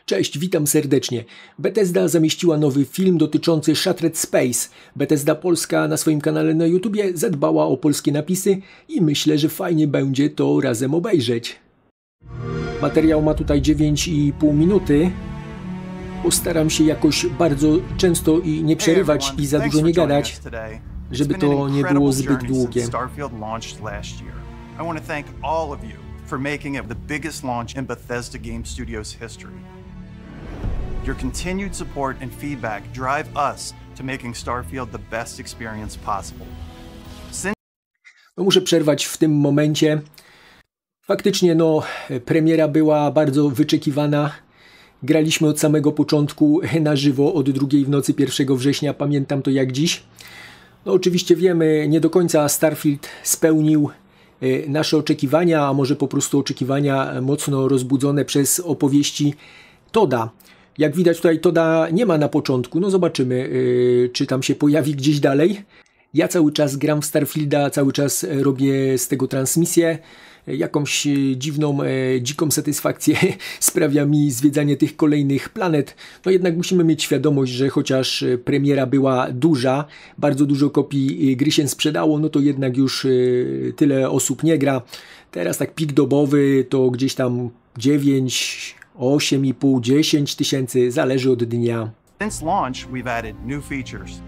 Cześć, witam serdecznie. Bethesda zamieściła nowy film dotyczący Shattered Space. Bethesda Polska na swoim kanale na YouTubie zadbała o polskie napisy i myślę, że fajnie będzie to razem obejrzeć. Materiał ma tutaj 9,5 minuty. Postaram się jakoś bardzo często i nie przerywać i za dużo nie gadać, żeby to nie było zbyt długie. For making it the biggest launch in Bethesda Game Studios history. Your continued support and feedback drive us to making Starfield the best experience possible. Muszę przerwać w tym momencie. Faktycznie premiera była bardzo wyczekiwana. Graliśmy od samego początku na żywo od 2 w nocy 1 września, pamiętam to jak dziś. Oczywiście wiemy, nie do końca Starfield spełnił nasze oczekiwania, a może po prostu oczekiwania mocno rozbudzone przez opowieści Todda. Jak widać tutaj Todda nie ma na początku, zobaczymy czy tam się pojawi gdzieś dalej. Ja cały czas gram w Starfielda, cały czas robię z tego transmisję. Jakąś dziką satysfakcję sprawia mi zwiedzanie tych kolejnych planet. Jednak musimy mieć świadomość, że chociaż premiera była duża, bardzo dużo kopii gry się sprzedało, to jednak już tyle osób nie gra. Teraz tak pik dobowy to gdzieś tam 9, 8,5, 10 tysięcy, zależy od dnia. Since launch we've added new features,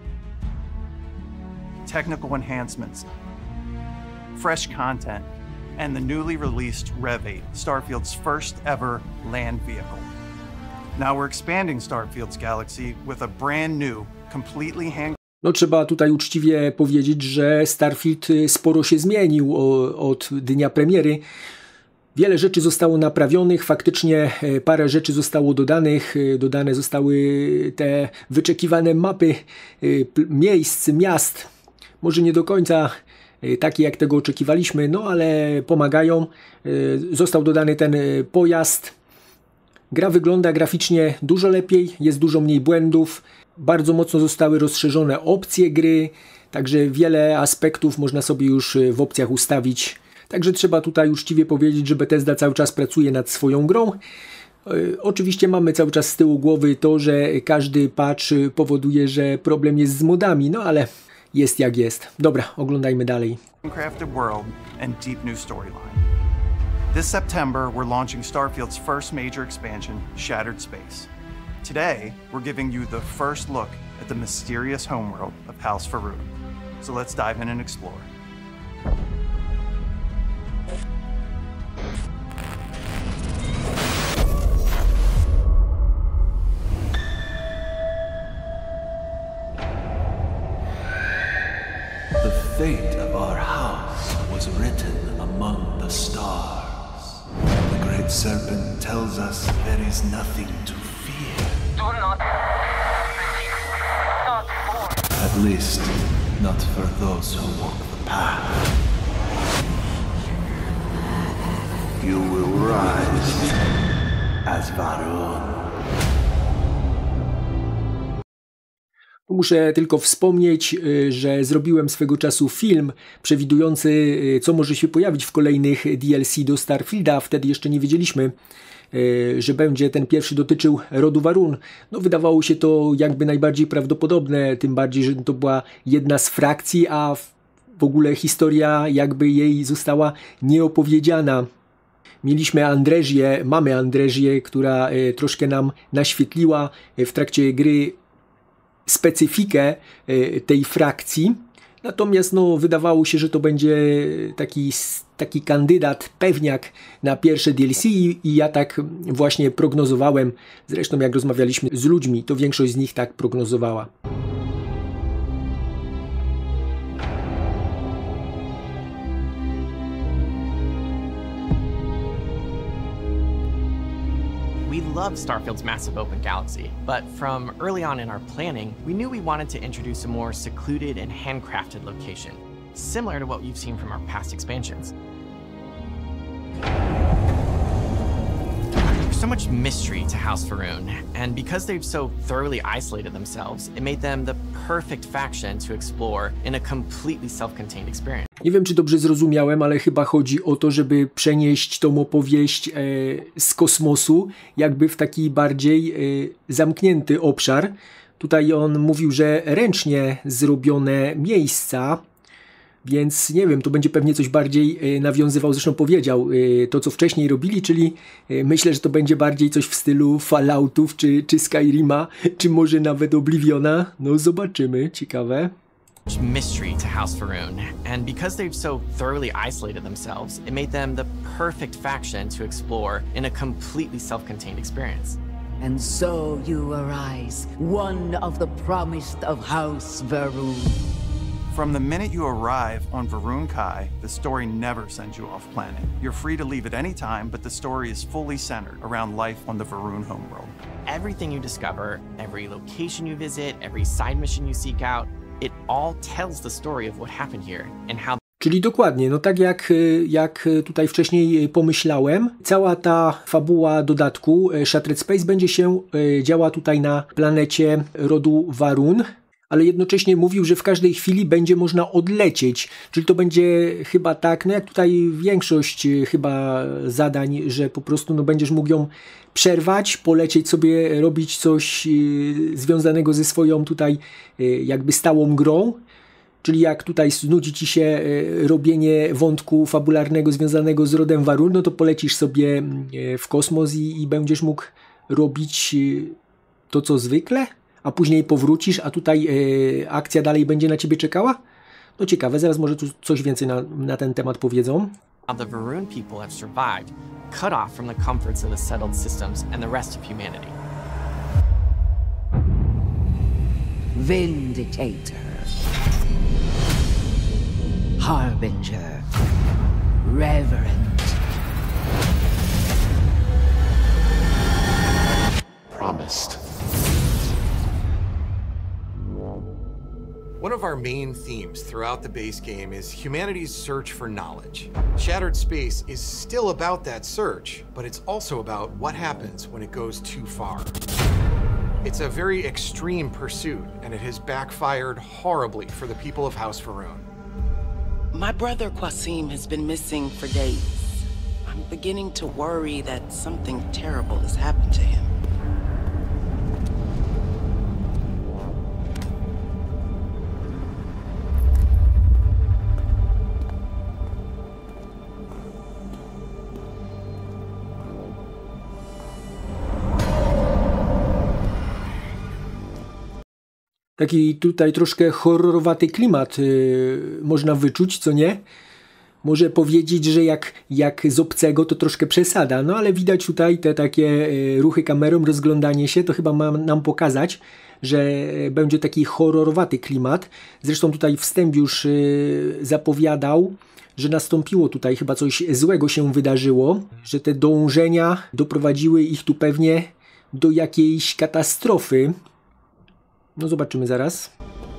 technical enhancements, fresh content, and the newly released Rev 8, Starfield's first ever land vehicle. Now we're expanding Starfield's galaxy with a brand new, completely trzeba tutaj uczciwie powiedzieć, że Starfield sporo się zmienił od dnia premiery. Wiele rzeczy zostało naprawionych, faktycznie parę rzeczy zostało dodanych. Dodane zostały te wyczekiwane mapy miejsc, miast. Może nie do końca takie jak tego oczekiwaliśmy, ale pomagają. Został dodany ten pojazd. Gra wygląda graficznie dużo lepiej, jest dużo mniej błędów. Bardzo mocno zostały rozszerzone opcje gry, także wiele aspektów można sobie już w opcjach ustawić. Także trzeba tutaj uczciwie powiedzieć, że Bethesda cały czas pracuje nad swoją grą. Oczywiście mamy cały czas z tyłu głowy to, że każdy patch powoduje, że problem jest z modami, ale jest jak jest. Dobra, oglądajmy dalej. Crafted world and deep new storyline. This September we're launching Starfield's first major expansion, Shattered Space. Today we're giving you the first look at the mysterious homeworld of House Farouk. So let's dive in and explore. The fate of our house was written among the stars. The great serpent tells us there is nothing to fear. Do not believe. Not for. At least, not for those who walk the path. You will rise as Varun. Muszę tylko wspomnieć, że zrobiłem swego czasu film przewidujący, co może się pojawić w kolejnych DLC do Starfielda. Wtedy jeszcze nie wiedzieliśmy, że będzie ten pierwszy dotyczył rodu Varun. Wydawało się to jakby najbardziej prawdopodobne, tym bardziej, że to była jedna z frakcji, a w ogóle historia jakby jej została nieopowiedziana. Mieliśmy mamy Andrezię, która troszkę nam naświetliła w trakcie gry specyfikę tej frakcji. Natomiast wydawało się, że to będzie taki kandydat, pewniak na pierwsze DLC i ja tak właśnie prognozowałem. Zresztą jak rozmawialiśmy z ludźmi, to większość z nich tak prognozowała. We love Starfield's massive open galaxy, but from early on in our planning, we knew we wanted to introduce a more secluded and handcrafted location, similar to what you've seen from our past expansions. so much mystery to House Va'ruun, and because they've so thoroughly isolated themselves, it made them the perfect faction to explore in a completely self-contained experience. Nie wiem, czy dobrze zrozumiałem, ale chyba chodzi o to, żeby przenieść tą opowieść z kosmosu jakby w taki bardziej zamknięty obszar. Tutaj on mówił, że ręcznie zrobione miejsca, więc nie wiem, to będzie pewnie coś bardziej nawiązywał, zresztą powiedział to, co wcześniej robili, czyli myślę, że to będzie bardziej coś w stylu Falloutów, czy Skyrima, czy może nawet Obliviona. No zobaczymy, ciekawe. Mystery to House Va'ruun, and because they've so thoroughly isolated themselves, it made them the perfect faction to explore in a completely self-contained experience. And so you arise, one of the promised of House Va'ruun. From the minute you arrive on Va'ruun Kai, the story never sends you off planet. You're free to leave at any time, but the story is fully centered around life on the Va'ruun homeworld. Everything you discover, every location you visit, every side mission you seek out, it all tells the story of what happened here and how. Czyli dokładnie, no tak jak tutaj wcześniej pomyślałem, cała ta fabuła dodatku Shattered Space będzie się działa tutaj na planecie rodu Va'ruun, ale jednocześnie mówił, że w każdej chwili będzie można odlecieć, czyli to będzie chyba tak, no jak tutaj większość chyba zadań, że po prostu no będziesz mógł ją przerwać, polecieć sobie, robić coś związanego ze swoją tutaj jakby stałą grą. Czyli jak tutaj znudzi ci się robienie wątku fabularnego związanego z rodem Va'ruun, no to polecisz sobie w kosmos i będziesz mógł robić to, co zwykle, a później powrócisz, a tutaj akcja dalej będzie na ciebie czekała? No ciekawe, zaraz może tu coś więcej na ten temat powiedzą. The Va'ruun people have survived, cut off from the comforts of the settled systems and the rest of humanity. Vindicator. Harbinger. Reverend. Promised. One of our main themes throughout the base game is humanity's search for knowledge. Shattered Space is still about that search, but it's also about what happens when it goes too far. It's a very extreme pursuit, and it has backfired horribly for the people of House Va'ruun. My brother Qasim has been missing for days. I'm beginning to worry that something terrible has happened to him. Taki tutaj troszkę horrorowaty klimat można wyczuć, co nie? Może powiedzieć, że jak z obcego to troszkę przesada, no ale widać tutaj te takie ruchy kamerą, rozglądanie się, to chyba ma nam pokazać, że będzie taki horrorowaty klimat. Zresztą tutaj wstęp już zapowiadał, że nastąpiło tutaj chyba coś złego się wydarzyło, że te dążenia doprowadziły ich tu pewnie do jakiejś katastrofy. No zobaczymy zaraz.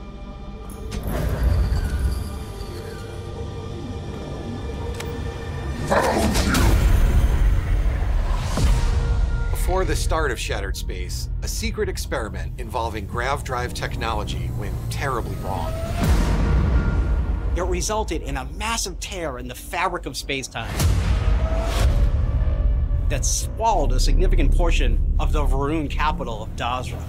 Before the start of Shattered Space, a secret experiment involving grav drive technology went terribly wrong. It resulted in a massive tear in the fabric of space-time that swallowed a significant portion of the Va'ruun capital of Dazra.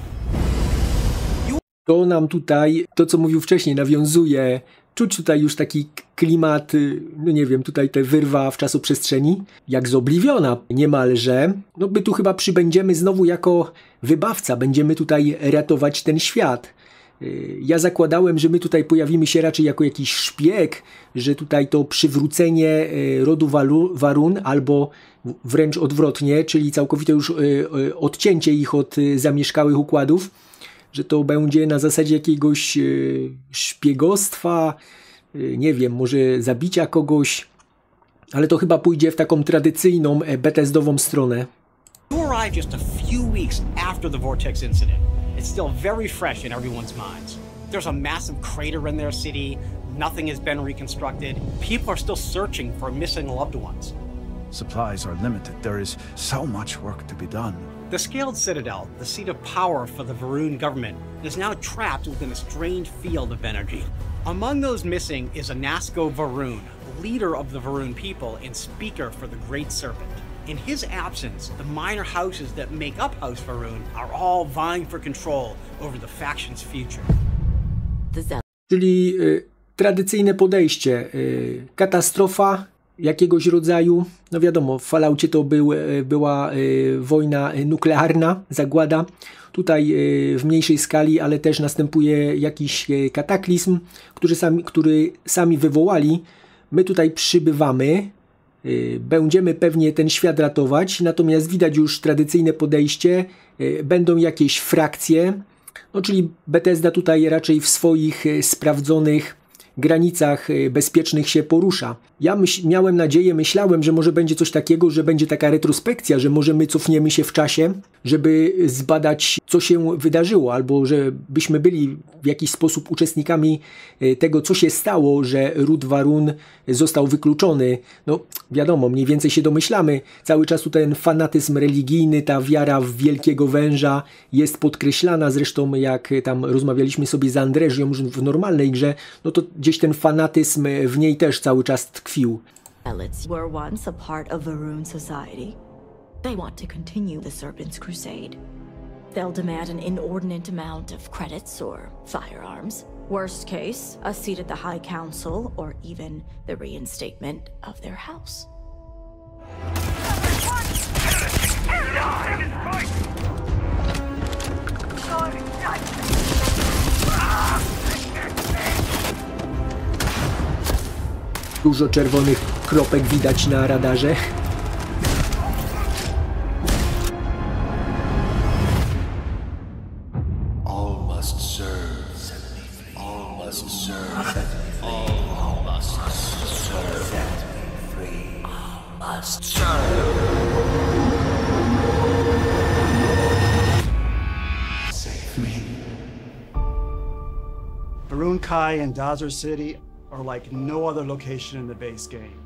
To nam tutaj, to co mówił wcześniej, nawiązuje, czuć tutaj już taki klimat, no nie wiem, tutaj te wyrwa w czasoprzestrzeni, jak z Obliviona niemalże. No my tu chyba przybędziemy znowu jako wybawca, będziemy tutaj ratować ten świat. Ja zakładałem, że my tutaj pojawimy się raczej jako jakiś szpieg, że tutaj to przywrócenie rodu Va'ruun albo wręcz odwrotnie, czyli całkowite już odcięcie ich od zamieszkałych układów, że to będzie na zasadzie jakiegoś szpiegostwa, nie wiem, może zabicia kogoś, ale to chyba pójdzie w taką tradycyjną Bethesdową stronę. You arrived just a few weeks after the Vortex incident. It's still very fresh in everyone's minds. There's a massive crater in their city. Nothing has been reconstructed. People are still searching for missing loved ones. Supplies are limited. There is so much work to be done. The Scaled Citadel, the seat of power for the Va'ruun government, is now trapped within a strange field of energy. Among those missing is Anasco Va'ruun, leader of the Va'ruun people and speaker for the Great Serpent. In his absence, the minor houses that make up House Va'ruun are all vying for control over the faction's future. Czyli tradycyjne podejście, katastrofa jakiegoś rodzaju, no wiadomo, w Falloutie to była wojna nuklearna, zagłada. Tutaj w mniejszej skali, ale też następuje jakiś kataklizm, który sami wywołali. My tutaj przybywamy, będziemy pewnie ten świat ratować, natomiast widać już tradycyjne podejście, będą jakieś frakcje, no czyli Bethesda tutaj raczej w swoich sprawdzonych granicach bezpiecznych się porusza. Ja miałem nadzieję, myślałem, że może będzie coś takiego, że będzie taka retrospekcja, że może my cofniemy się w czasie, żeby zbadać, co się wydarzyło, albo że byśmy byli w jakiś sposób uczestnikami tego, co się stało, że ród Va'ruun został wykluczony. No wiadomo, mniej więcej się domyślamy. Cały czas tu ten fanatyzm religijny, ta wiara w wielkiego węża jest podkreślana. Zresztą jak tam rozmawialiśmy sobie z Andrezią w normalnej grze, no to gdzieś ten fanatyzm w niej też cały czas tkwił. Zealots were once a part of Va'ruun society. They want to continue the Serpent's crusade. They'll demand an inordinate amount of credits or firearms. Worst case, a seat at the High Council or even the reinstatement of their house. Dużo czerwonych kropek widać na radarze. All must serve. All must serve. All must serve. Set me free. All must serve. Save me. Va'ruun Kai and Dazur City are like no other location in the base game.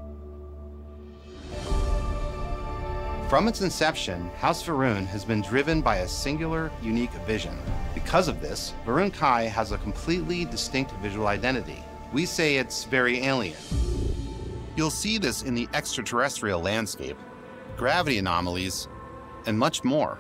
From its inception, House Va'ruun has been driven by a singular, unique vision. Because of this, Va'ruun Kai has a completely distinct visual identity. We say it's very alien. You'll see this in the extraterrestrial landscape, gravity anomalies, and much more.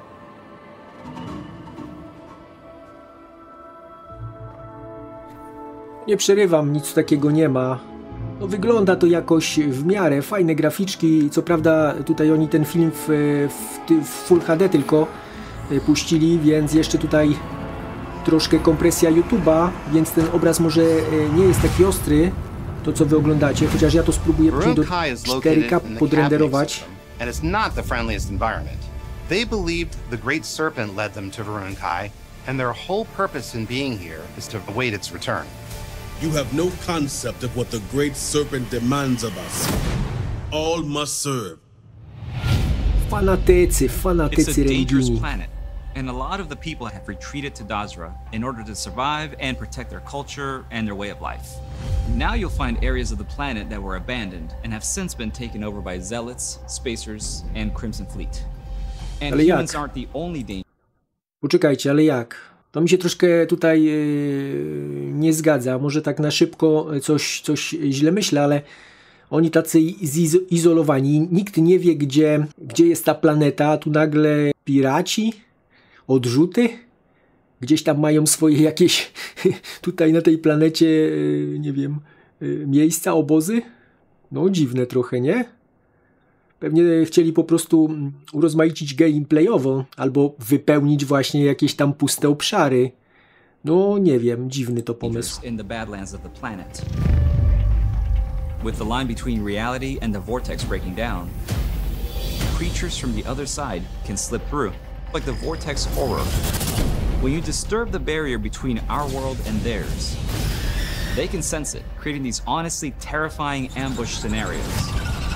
Nie przerywam, nic takiego nie ma. No, wygląda to jakoś w miarę, fajne graficzki. Co prawda tutaj oni ten film w Full HD tylko puścili, więc jeszcze tutaj troszkę kompresja YouTube'a, więc ten obraz może nie jest taki ostry, to co wy oglądacie, chociaż ja to spróbuję później do 4K podrenderować. And it's not the friendliest environment. They believed the Great Serpent led them to Va'ruun Kai, and their whole purpose in being here is to await its return. You have no concept of what the Great Serpent demands of us. All must serve. Fanatycy religijni. Planet, and a lot of the people have retreated to Dazra in order to survive and protect their culture and their way of life. Now you'll find areas of the planet that were abandoned and have since been taken over by Zealots, Spacers, and Crimson Fleet. And humans aren't the only danger. Poczekajcie, ale jak? To mi się troszkę tutaj nie zgadza. Może tak na szybko coś źle myślę, ale oni tacy izolowani. Nikt nie wie, gdzie jest ta planeta. Tu nagle piraci, odrzuty. Gdzieś tam mają swoje jakieś tutaj na tej planecie, nie wiem, miejsca, obozy. No dziwne trochę, nie? Pewnie chcieli po prostu urozmaicić gameplayowo albo wypełnić właśnie jakieś tam puste obszary. No nie wiem, dziwny to pomysł. In the Badlands of the planet. With the line between reality and the vortex breaking down, creatures from the other side can slip through, like the vortex horror. When you disturb the barrier between our world and theirs, they can sense it, creating these honestly terrifying ambush scenarios.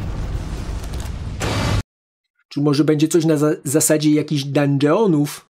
Czy może będzie coś na zasadzie jakichś dungeonów?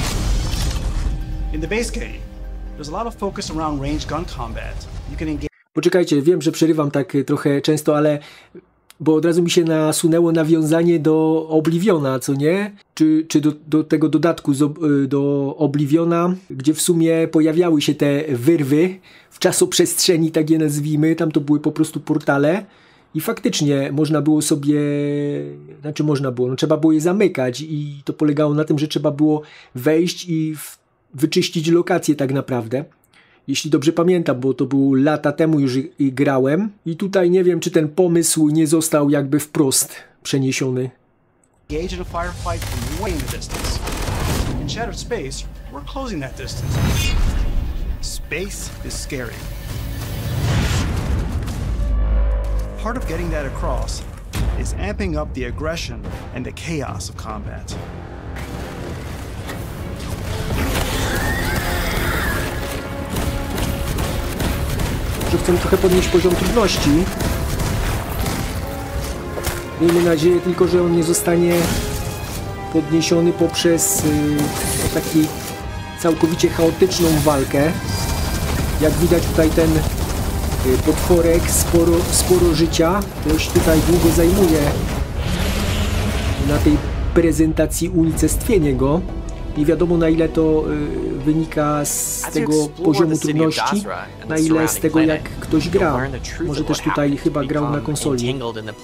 In the base game, there's a lot of focus around ranged gun combat. You can engage. Poczekajcie, wiem, że przerywam tak trochę często, ale bo od razu mi się nasunęło nawiązanie do Obliviona, co nie? Czy do tego dodatku do Obliviona, gdzie w sumie pojawiały się te wyrwy w czasoprzestrzeni, tak je nazwijmy. Tam to były po prostu portale i faktycznie można było sobie, trzeba było je zamykać i to polegało na tym, że trzeba było wejść i wyczyścić lokację tak naprawdę. Jeśli dobrze pamiętam, bo to było lata temu już grałem i tutaj nie wiem, czy ten pomysł nie został jakby wprost przeniesiony. Engage in a firefight from way in the distance. In Shattered Space, we're closing that distance. Space is scary. Part of getting that across is amping up the aggression and the chaos of combat. Że chcę trochę podnieść poziom trudności. Miejmy nadzieję tylko, że on nie zostanie podniesiony poprzez taką całkowicie chaotyczną walkę. Jak widać tutaj ten potworek sporo życia. Ktoś tutaj długo zajmuje na tej prezentacji unicestwienie go. Nie wiadomo, na ile to wynika z tego poziomu trudności, na ile z tego, jak ktoś gra. Może też tutaj chyba grał na konsoli.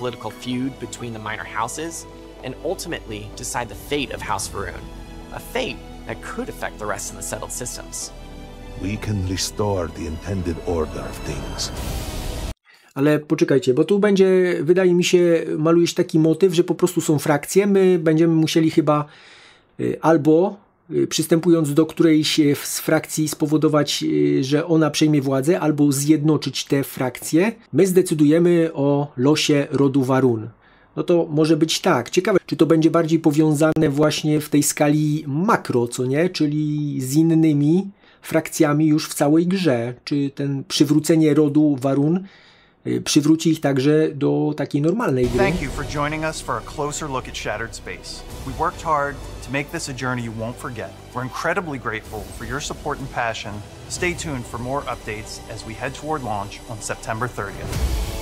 We can restore the intended order of things. Ale poczekajcie, bo tu będzie, wydaje mi się, maluje się taki motyw, że po prostu są frakcje. My będziemy musieli chyba albo przystępując do którejś z frakcji spowodować, że ona przejmie władzę, albo zjednoczyć te frakcje. My zdecydujemy o losie rodu Va'ruun. No to może być tak. Ciekawe, czy to będzie bardziej powiązane właśnie w tej skali makro, co nie? Czyli z innymi frakcjami już w całej grze. Czy ten przywrócenie rodu Va'ruun przywróci ich także do takiej normalnej gry. Thank you for joining us for a closer look at Shattered Space. We worked hard to make this a journey you won't forget. We're incredibly grateful for your support and passion. Stay tuned for more updates as we head toward launch on September 30th.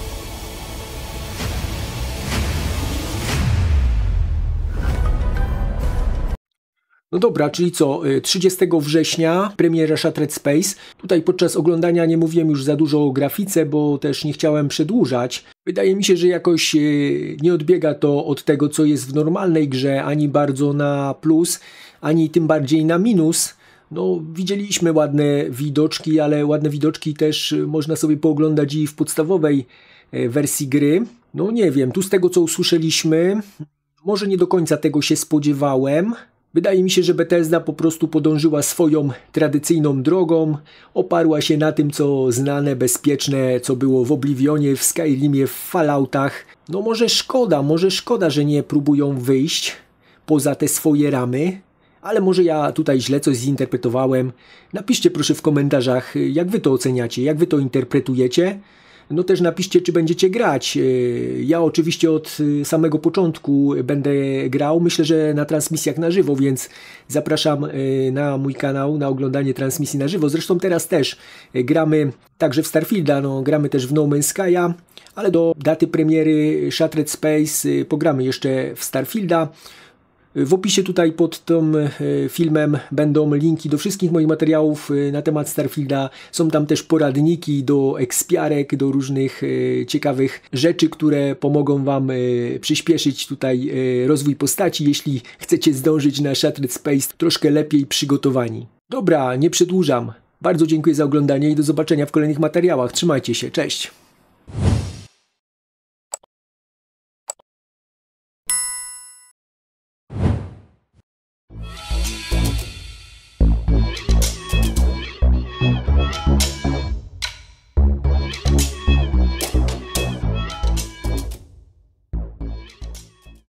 No dobra, czyli co? 30 września premiera Shattered Space. Tutaj podczas oglądania nie mówiłem już za dużo o grafice, bo też nie chciałem przedłużać. Wydaje mi się, że jakoś nie odbiega to od tego, co jest w normalnej grze, ani bardzo na plus, ani tym bardziej na minus. No, widzieliśmy ładne widoczki, ale ładne widoczki też można sobie pooglądać i w podstawowej wersji gry. No nie wiem, tu z tego, co usłyszeliśmy, może nie do końca tego się spodziewałem. Wydaje mi się, że Bethesda po prostu podążyła swoją tradycyjną drogą, oparła się na tym, co znane, bezpieczne, co było w Oblivionie, w Skyrimie, w Falloutach. No może szkoda, że nie próbują wyjść poza te swoje ramy, ale może ja tutaj źle coś zinterpretowałem. Napiszcie proszę w komentarzach, jak wy to oceniacie, jak wy to interpretujecie. No też napiszcie, czy będziecie grać. Ja oczywiście od samego początku będę grał. Myślę, że na transmisjach na żywo, więc zapraszam na mój kanał na oglądanie transmisji na żywo. Zresztą teraz też gramy także w Starfielda, no, gramy też w No Man's Sky'a, ale do daty premiery Shattered Space pogramy jeszcze w Starfielda. W opisie tutaj pod tym filmem będą linki do wszystkich moich materiałów na temat Starfielda. Są tam też poradniki do ekspiarek, do różnych ciekawych rzeczy, które pomogą wam przyspieszyć tutaj rozwój postaci, jeśli chcecie zdążyć na Shattered Space troszkę lepiej przygotowani. Dobra, nie przedłużam. Bardzo dziękuję za oglądanie i do zobaczenia w kolejnych materiałach. Trzymajcie się, cześć!